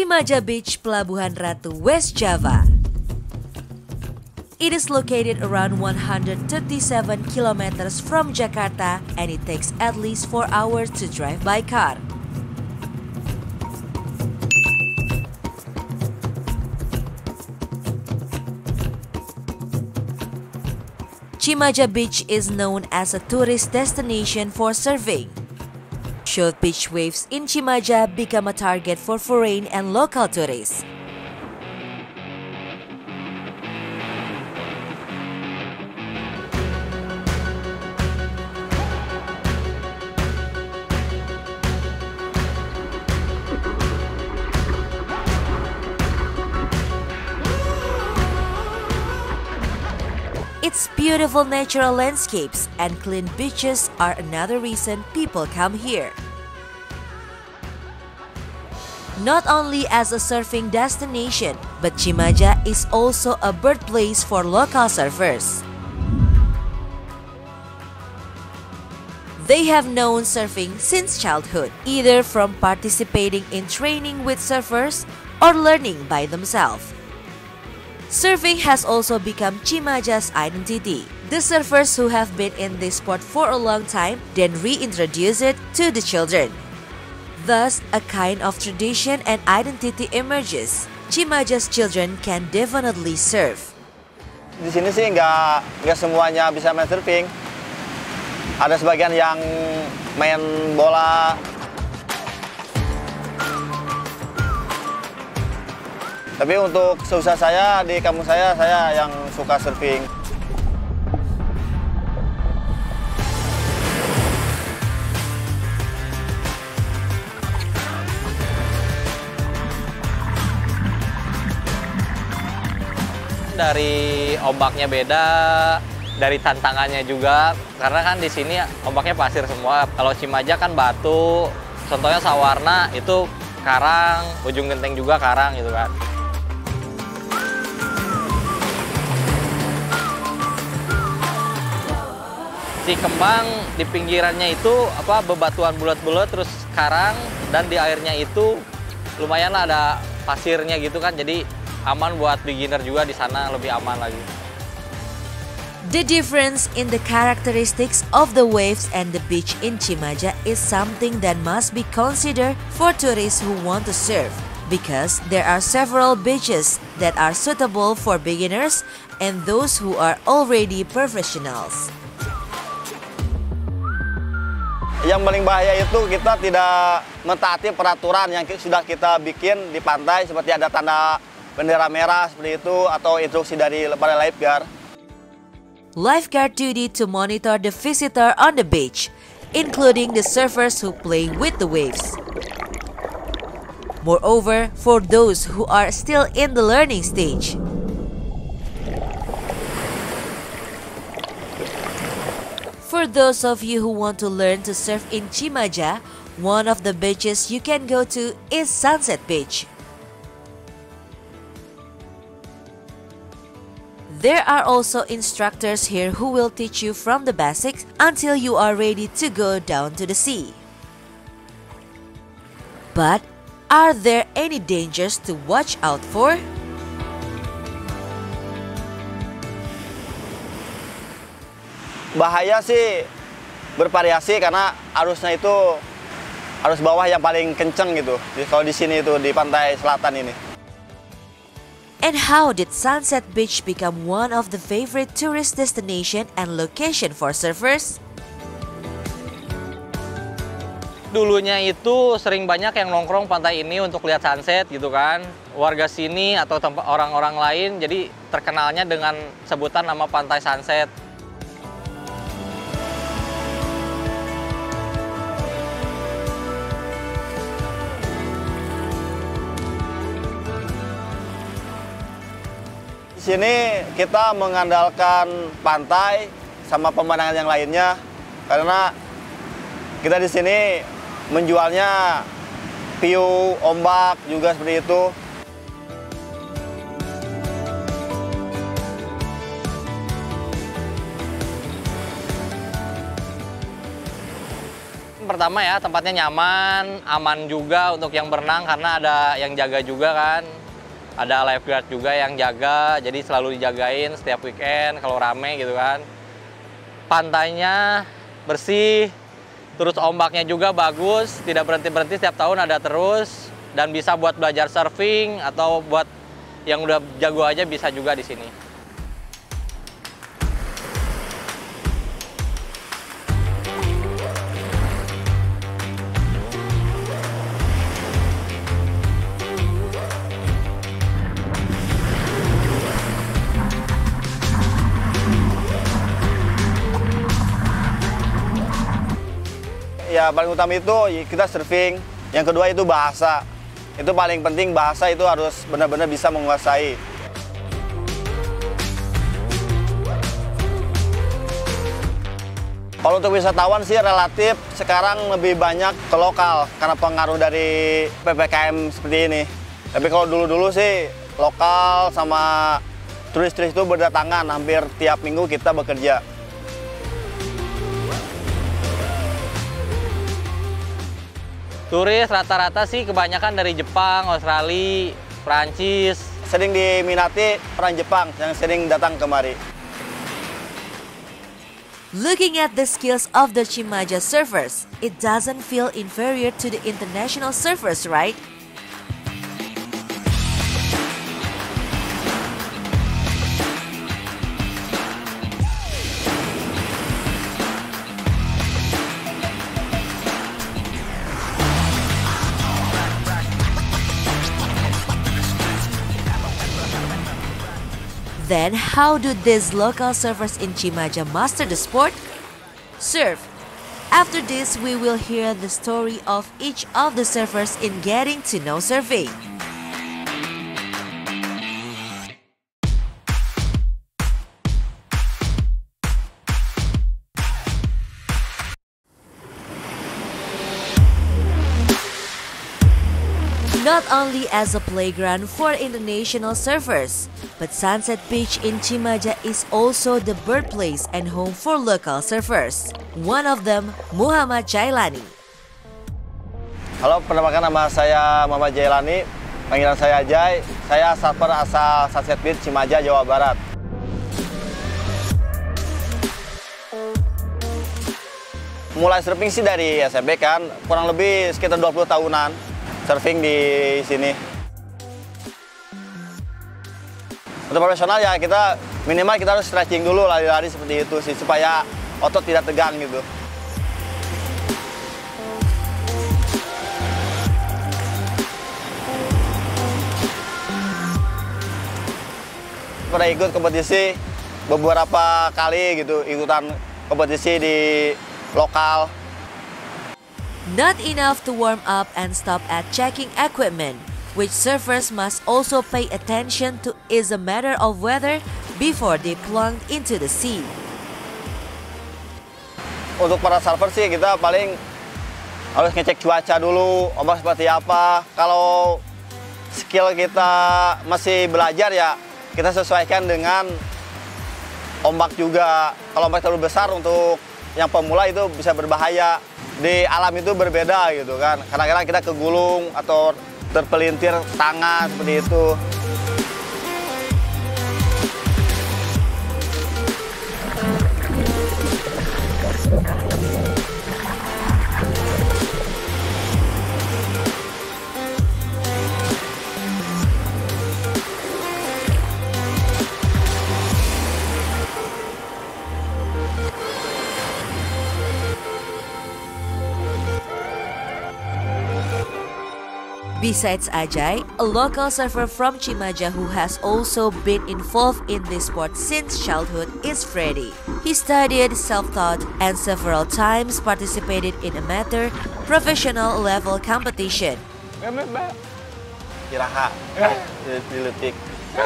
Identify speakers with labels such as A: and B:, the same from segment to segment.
A: Cimaja Beach, Pelabuhan Ratu, West Java. It is located around 137 kilometers from Jakarta and it takes at least 4 hours to drive by car. Cimaja Beach is known as a tourist destination for surfing. Short beach waves in Cimaja become a target for foreign and local tourists. Its beautiful natural landscapes and clean beaches are another reason people come here. Not only as a surfing destination, but Cimaja is also a birthplace for local surfers. They have known surfing since childhood, either from participating in training with surfers or learning by themselves. Surfing has also become Cimaja's identity. The surfers who have been in this sport for a long time then reintroduce it to the children. Thus, a kind of tradition and identity emerges. Cimaja's children can definitely surf.
B: Di sini sih nggak semuanya bisa main surfing. Ada sebagian yang main bola. Tapi untuk seusaha saya, di kampung saya yang suka surfing.
C: Dari ombaknya beda, dari tantangannya juga. Karena kan di sini ombaknya pasir semua. Kalau Cimaja kan batu, contohnya Sawarna itu karang, Ujung Genteng juga karang gitu kan. Si Kembang di pinggirannya itu bebatuan bulat-bulat terus karang, dan di airnya itu lumayan lah ada pasirnya gitu kan, jadi aman buat beginner juga di sana, lebih aman lagi.
A: The difference in the characteristics of the waves and the beach in Cimaja is something that must be considered for tourists who want to surf, because there are several beaches that are suitable for beginners and those who are already professionals.
B: Yang paling bahaya itu kita tidak mentaati peraturan yang sudah kita bikin di pantai, seperti ada tanda bendera merah seperti itu atau instruksi dari para lifeguard.
A: Lifeguard duty to monitor the visitor on the beach, including the surfers who play with the waves. Moreover, for those who are still in the learning stage, for those of you who want to learn to surf in Cimaja, one of the beaches you can go to is Sunset Beach. There are also instructors here who will teach you from the basics until you are ready to go down to the sea. But are there any dangers to watch out for?
B: Bahaya sih bervariasi karena arusnya itu arus bawah yang paling kenceng gitu. Kalau di sini itu di pantai selatan ini.
A: And how did Sunset Beach become one of the favorite tourist destination and location for surfers?
C: Dulunya itu sering banyak yang nongkrong pantai ini untuk lihat sunset gitu kan. Warga sini atau orang-orang lain jadi terkenalnya dengan sebutan nama Pantai Sunset.
B: Di sini kita mengandalkan pantai sama pemandangan yang lainnya karena kita di sini menjualnya view ombak juga seperti itu.
C: Pertama ya, tempatnya nyaman, aman juga untuk yang berenang karena ada yang jaga juga kan. Ada lifeguard juga yang jaga, jadi selalu dijagain setiap weekend kalau rame gitu kan. Pantainya bersih, terus ombaknya juga bagus, tidak berhenti-berhenti, setiap tahun ada terus. Dan bisa buat belajar surfing atau buat yang udah jago aja bisa juga di sini.
B: Ya paling utama itu kita surfing, yang kedua itu bahasa. Itu paling penting, bahasa itu harus benar-benar bisa menguasai. Kalau untuk wisatawan sih relatif sekarang lebih banyak ke lokal karena pengaruh dari PPKM seperti ini. Tapi kalau dulu-dulu sih lokal sama turis-turis itu berdatangan, hampir tiap minggu kita bekerja.
C: Turis rata-rata sih kebanyakan dari Jepang, Australia, Prancis.
B: Sering diminati orang Jepang yang sering datang kemari.
A: Looking at the skills of the Cimaja surfers, it doesn't feel inferior to the international surfers, right? Then, how do these local surfers in Cimaja master the sport? Surf. After this, we will hear the story of each of the surfers in getting to know surfing. Not only as a playground for international surfers, but Sunset Beach in Cimaja is also the birthplace and home for local surfers. One of them, Muhammad Jailani.
B: Halo, perkenalkan nama saya Muhammad Jailani, panggilan saya Jai. Saya surfer asal Sunset Beach, Cimaja, Jawa Barat. Mulai surfing sih dari SMP kan, kurang lebih sekitar 20 tahunan surfing di sini. Untuk profesional ya kita minimal kita harus stretching dulu, lari-lari seperti itu sih supaya otot tidak tegang gitu. Pernah ikut kompetisi beberapa kali gitu, ikutan kompetisi di lokal.
A: Not enough to warm up and stop at checking equipment, which surfers must also pay attention to is a matter of weather before they plunge into the sea.
B: Untuk para surfer sih kita paling harus ngecek cuaca dulu, ombak seperti apa. Kalau skill kita masih belajar ya kita sesuaikan dengan ombak juga. Kalau ombak terlalu besar untuk yang pemula itu bisa berbahaya. Di alam itu berbeda gitu kan. Kadang-kadang kita kegulung atau terpelintir tangan seperti itu.
A: Besides Ajay, a local surfer from Cimaja who has also been involved in this sport since childhood is Freddy. He studied self-taught and several times participated in amateur, professional level competition.
B: Kiraha, diletik.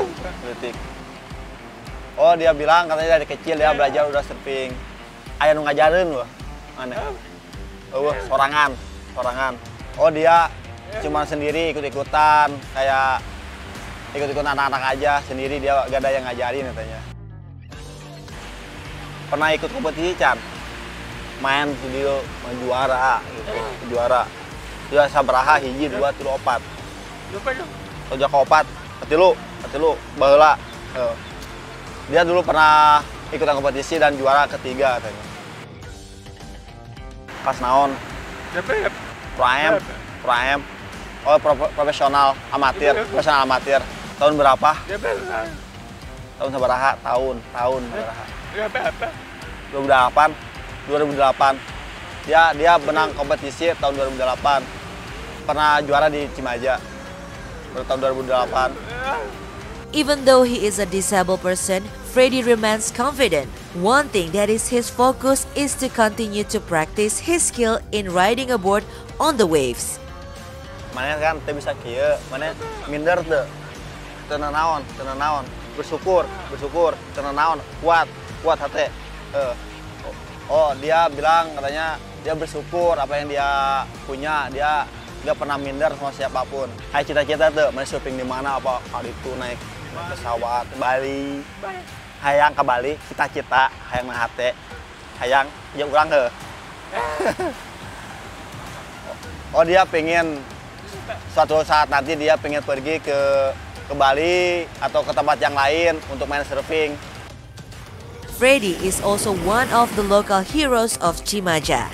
B: Oh dia bilang katanya dari kecil dia belajar udah surfing. Aya nu ngajareun loh. Mana? Oh, sorangan. Oh dia cuma sendiri ikut-ikutan, kayak ikut-ikutan anak-anak aja sendiri, dia gak ada yang ngajarin katanya. Pernah ikut kompetisi, Chan? main video juara gitu, juara. Dia sabaraha hiji 2 3 4. Tojak opat, katilu baheula. Dia dulu pernah ikutan kompetisi dan juara ketiga katanya. Kelas naon? Prime. Oh, profesional amatir. Tahun berapa? Tahun sabaraha? Tahun sabaraha? 2008. Dia menang kompetisi tahun 2008. Pernah juara di Cimaja tahun 2008.
A: Even though he is a disabled person, Freddy remains confident. One thing that is his focus is to continue to practice his skill in riding a board on the waves.
B: Mana kan teu bisa kieu, mana minder teu naon, bersyukur, teu naon, kuat hate. Oh, dia bilang katanya dia bersyukur apa yang dia punya, dia nggak pernah minder sama siapapun. Hai cita-cita tuh, mana surfing di mana apa kali itu naik pesawat ke Bali. Hayang ke Bali, cita-cita hayang na hate. Hayang jeung urang heuh. Oh, dia pengen suatu saat nanti dia pengen pergi ke Bali atau ke tempat yang lain untuk main surfing.
A: Freddy is also one of the local heroes of Cimaja.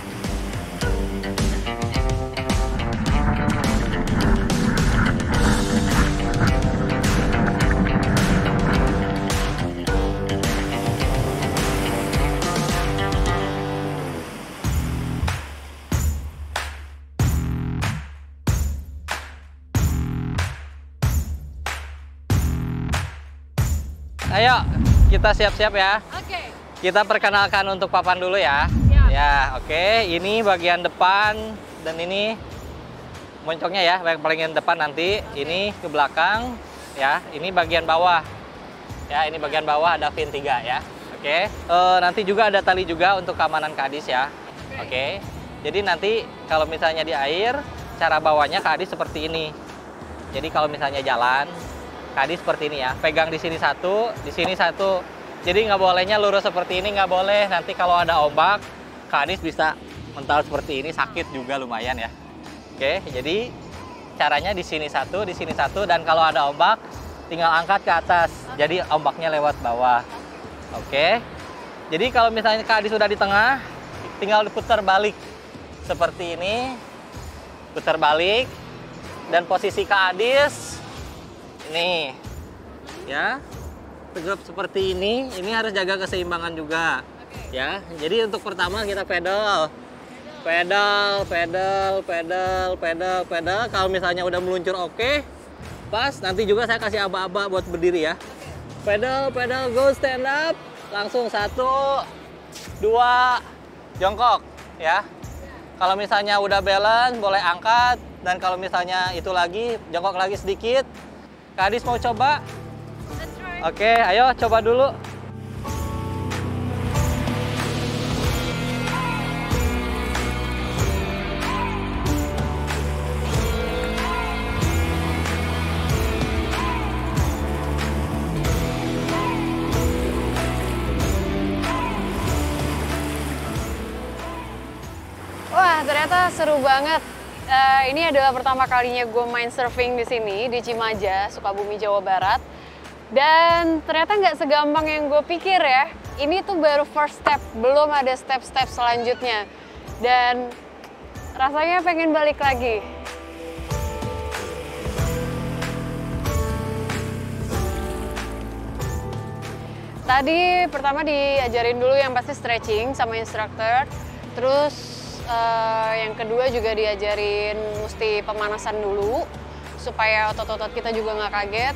C: Ayo, kita siap-siap ya.
D: Oke.
C: Kita perkenalkan untuk papan dulu ya.
D: Siap.
C: Ya, oke. Ini bagian depan dan ini moncongnya ya, yang paling depan nanti. Ini ke belakang ya. Ini bagian bawah. Ya, ini bagian bawah ada fin 3 ya. Oke. Nanti juga ada tali juga untuk keamanan kadis ya. Oke. Jadi nanti kalau misalnya di air, cara bawanya kadis seperti ini. Jadi kalau misalnya jalan, kadis seperti ini ya, pegang di sini satu, di sini satu. Jadi nggak bolehnya lurus seperti ini, nggak boleh. Nanti kalau ada ombak, kadis bisa mental seperti ini, sakit juga lumayan ya. Oke, jadi caranya di sini satu, dan kalau ada ombak, tinggal angkat ke atas. Jadi ombaknya lewat bawah. Oke, jadi kalau misalnya kadis sudah di tengah, tinggal diputar balik. Seperti ini, putar balik, dan posisi kadis, nih, ya, tegap seperti ini harus jaga keseimbangan juga, ya. Jadi untuk pertama kita pedal. Kalau misalnya udah meluncur oke, pas. Nanti juga saya kasih aba-aba buat berdiri ya. Pedal, go stand up, langsung 1, 2, jongkok, ya. Kalau misalnya udah balance, boleh angkat, dan kalau misalnya itu lagi, jongkok lagi sedikit. Kadis mau coba? Oke, ayo coba dulu.
D: Wah, ternyata seru banget. Ini adalah pertama kalinya gue main surfing di sini, di Cimaja, Sukabumi, Jawa Barat. Dan ternyata nggak segampang yang gue pikir ya. Ini tuh baru first step, belum ada step-step selanjutnya. Dan rasanya pengen balik lagi. Tadi pertama diajarin dulu yang pasti stretching sama instructor. Terus yang kedua juga diajarin mesti pemanasan dulu supaya otot-otot kita juga nggak kaget.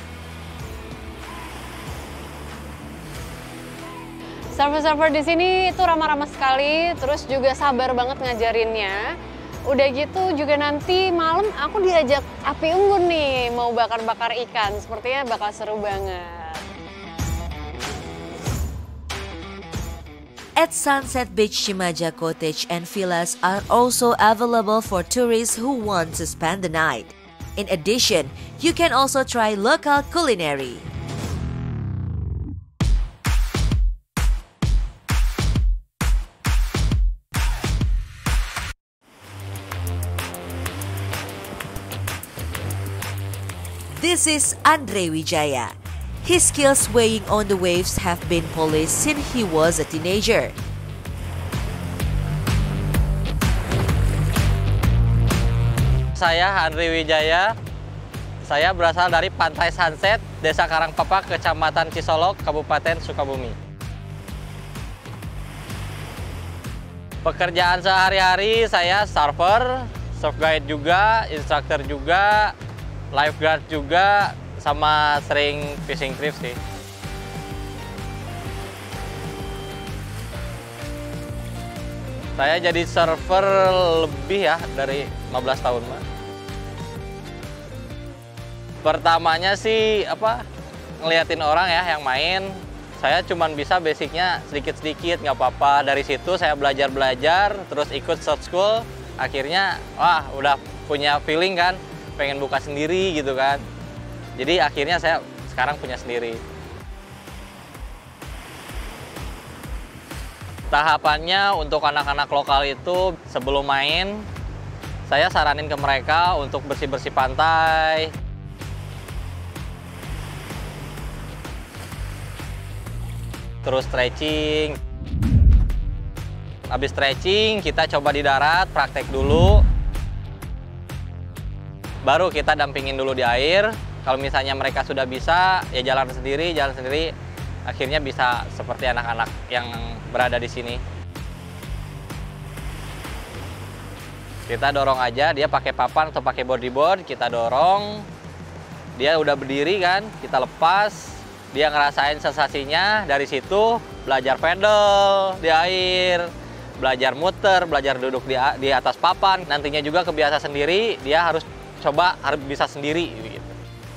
D: Surfer-surfer di sini itu ramah-ramah sekali, terus juga sabar banget ngajarinnya. Udah gitu juga nanti malam aku diajak api unggun nih, mau bakar-bakar ikan. Sepertinya bakal seru banget.
A: At Sunset Beach, Cimaja Cottage and villas are also available for tourists who want to spend the night. In addition, you can also try local culinary. This is Andre Wijaya. His skills weighing on the waves have been polished since he was a teenager.
C: Saya Andre Wijaya. Saya berasal dari Pantai Sunset, Desa Karangpapak, Kecamatan Cisolok, Kabupaten Sukabumi. Pekerjaan sehari-hari saya surfer, surf guide juga, instructor juga, lifeguard juga, sama sering fishing trip sih. Saya jadi surfer lebih ya dari 15 tahun, Mbak. Pertamanya sih ngeliatin orang ya yang main. Saya cuman bisa basicnya sedikit-sedikit, nggak apa-apa. Dari situ saya belajar-belajar, terus ikut short school. Akhirnya, wah udah punya feeling kan, pengen buka sendiri gitu kan. Jadi akhirnya saya sekarang punya sendiri. Tahapannya untuk anak-anak lokal itu sebelum main, saya saranin ke mereka untuk bersih-bersih pantai. Terus stretching. Habis stretching, kita coba di darat, praktek dulu. Baru kita dampingin dulu di air. Kalau misalnya mereka sudah bisa, ya jalan sendiri. Akhirnya bisa seperti anak-anak yang berada di sini. Kita dorong aja, dia pakai papan atau pakai bodyboard, kita dorong. Dia udah berdiri kan, kita lepas. Dia ngerasain sensasinya, dari situ belajar pedal di air, belajar muter, belajar duduk di atas papan. Nantinya juga kebiasa sendiri, dia harus bisa sendiri. Gitu.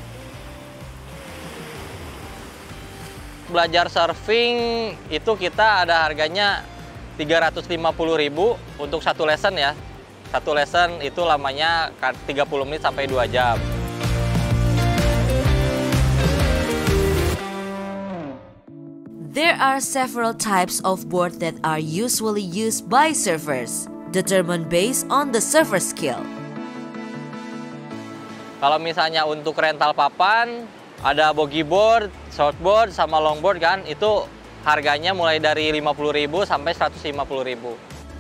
C: Belajar surfing itu kita ada harganya 350.000 untuk satu lesson ya. Satu lesson itu lamanya 30 menit sampai 2 jam.
A: There are several types of board that are usually used by surfers, determined based on the surfer skill.
C: Kalau misalnya untuk rental papan, ada bogieboard, shortboard, sama longboard kan, itu harganya mulai dari 50.000 sampai 150.000.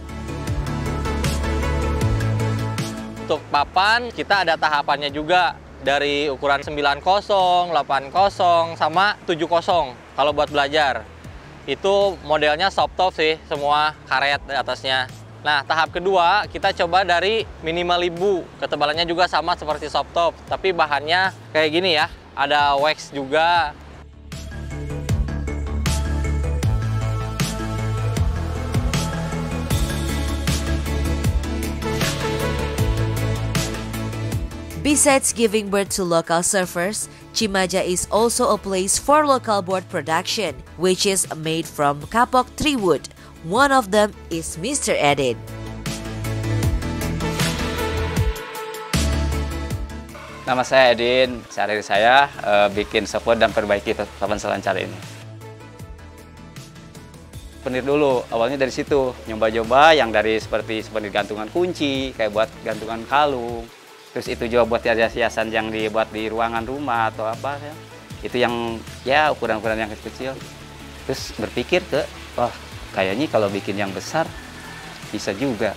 C: Untuk papan, kita ada tahapannya juga. Dari ukuran 90, 80, sama 70 kalau buat belajar. Itu modelnya soft top sih, semua karet di atasnya. Nah, tahap kedua kita coba dari minimal 1000. Ketebalannya juga sama seperti soft top, tapi bahannya kayak gini ya, ada wax juga.
A: Besides giving birth to local surfers, Cimaja is also a place for local board production, which is made from kapok tree wood. One of them is Mr. Edin.
E: Nama saya Edin, sehari-hari saya bikin support dan perbaiki papan selancar ini. Penir dulu, awalnya dari situ, nyoba-nyoba yang dari seperti gantungan kunci, kayak buat gantungan kalung. Terus itu juga buat hiasan yang dibuat di ruangan rumah atau apa ya. Itu yang ya ukuran-ukuran yang kecil. Terus berpikir wah kayaknya kalau bikin yang besar bisa juga.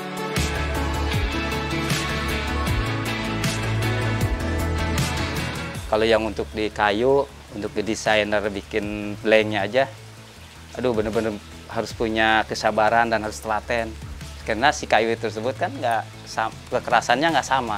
E: Kalau yang untuk di kayu, untuk di desainer bikin blanknya aja, aduh bener-bener harus punya kesabaran dan harus telaten. Karena si kayu tersebut kan kekerasannya nggak sama.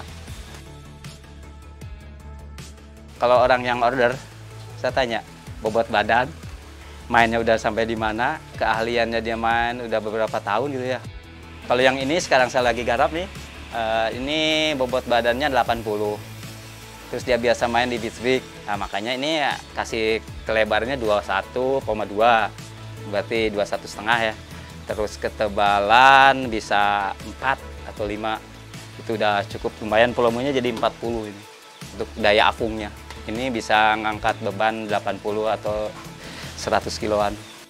E: Kalau orang yang order, saya tanya, bobot badan, mainnya udah sampai di mana, keahliannya dia main udah beberapa tahun gitu ya. Kalau yang ini sekarang saya lagi garap nih, ini bobot badannya 80. Terus dia biasa main di beach big, nah makanya ini ya, kasih kelebarannya 21,2, berarti 21,5 ya. Terus ketebalan bisa 4 atau 5, itu udah cukup lumayan, volumenya jadi 40 ini untuk daya apungnya. Ini bisa ngangkat beban 80 atau 100 kiloan.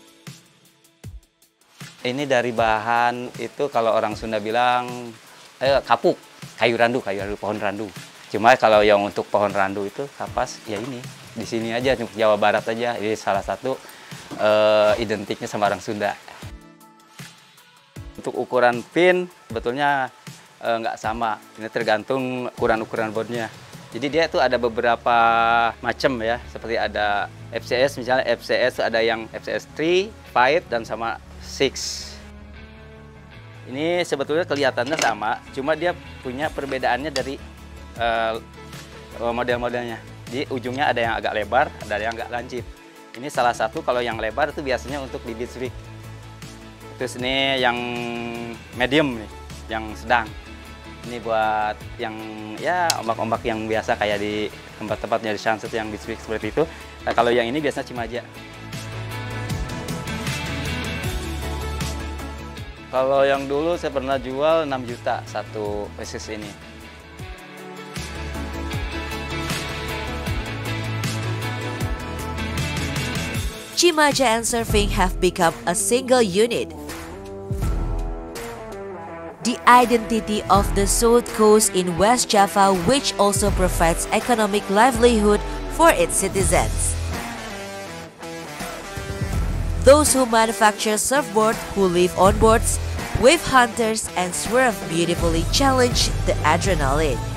E: Ini dari bahan itu kalau orang Sunda bilang kapuk, kayu randu, pohon randu. Cuma kalau yang untuk pohon randu itu kapas ya ini di sini aja, Jawa Barat aja. Ini salah satu identiknya sama orang Sunda. Untuk ukuran pin sebetulnya nggak sama. Ini tergantung ukuran boardnya. Jadi dia itu ada beberapa macam ya, seperti ada FCS, misalnya FCS ada yang FCS 3, 5, dan sama 6. Ini sebetulnya kelihatannya sama, cuma dia punya perbedaannya dari model-modelnya. Di ujungnya ada yang agak lebar, ada yang agak lancip. Ini salah satu, kalau yang lebar itu biasanya untuk di beach rig. Terus ini yang medium nih, yang sedang. Ini buat yang ya ombak-ombak yang biasa kayak di tempat-tempatnya di sunset yang beach rig seperti itu. Nah, kalau yang ini biasanya Cimaja. Kalau yang dulu saya pernah jual 6 juta satu pieces ini.
A: Cimaja and surfing have become a single unit. The identity of the South Coast in West Java, which also provides economic livelihood for its citizens. Those who manufacture surfboard, who live on boards, wave hunters, and swerve beautifully challenge the adrenaline.